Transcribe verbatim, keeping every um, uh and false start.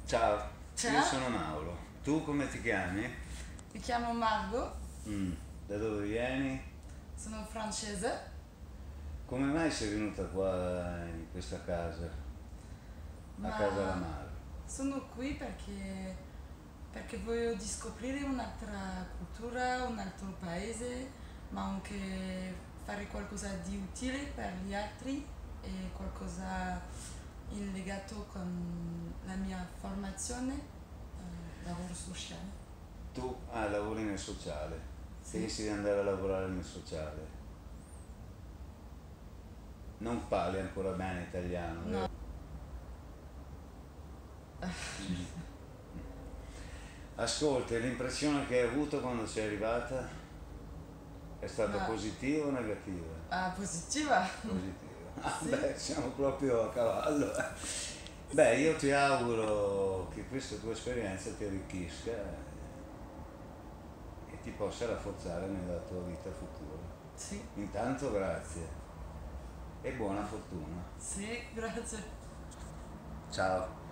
Ciao, Ciao, io sono Mauro. Tu come ti chiami? mi chiamo Margot, Mm, Da dove vieni? sono francese, Come mai sei venuta qua in questa casa, a casa ma Lamaro? sono qui perché, perché voglio scoprire un'altra cultura, un altro paese, ma anche fare qualcosa di utile per gli altri e qualcosa in legato con la mia formazione, eh, lavoro sociale. Tu ah, lavori nel sociale. Sì, Pensi di andare a lavorare nel sociale? Non parli ancora bene italiano, no, vero? Mm. Ascolta, l'impressione che hai avuto quando sei arrivata è stata ma positiva o negativa? ah, positiva, Positiva. Ah, sì, beh, siamo proprio a cavallo. eh. Beh, io ti auguro che questa tua esperienza ti arricchisca e ti possa rafforzare nella tua vita futura. sì, Intanto grazie e buona fortuna. sì, grazie. Ciao.